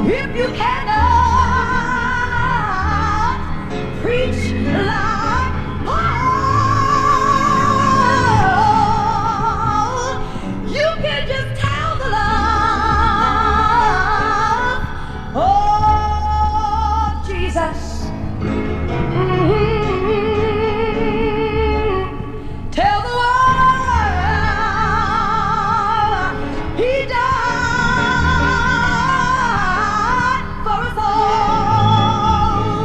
If you cannot preach like Paul, you can just tell the love of Jesus. Tell the world He died for us all.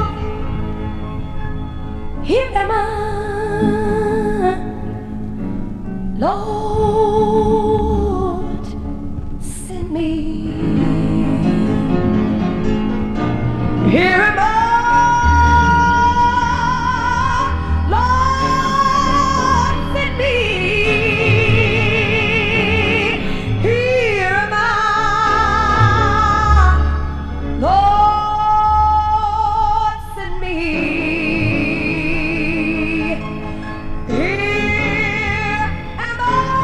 Here am I, Lord, send me. Here am I, Lord, send me. Here am I, Lord, send me. Here am I,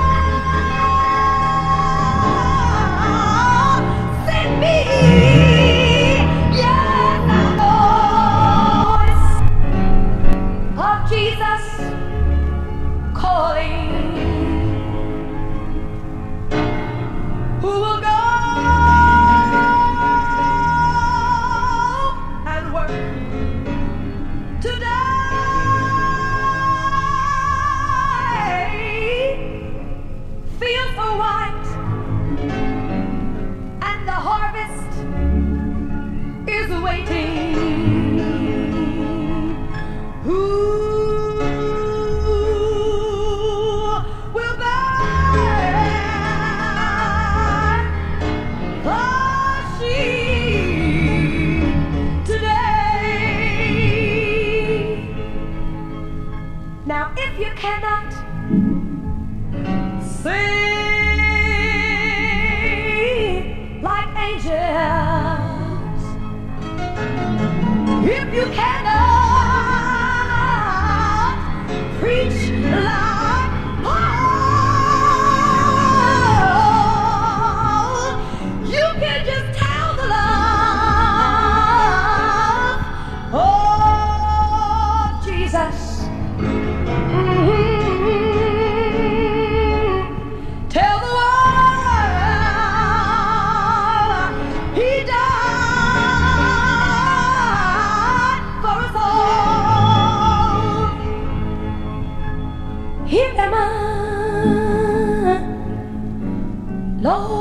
send me. Yes, I know of Jesus calling. Who will go and work today? Fields are white and the harvest is waiting. Who will bear the sheep today? Now, if you cannot sing like angels, if you cannot preach like Paul, you can just tell the love of Jesus. Tell the world He died for us all. Here am I, Lord.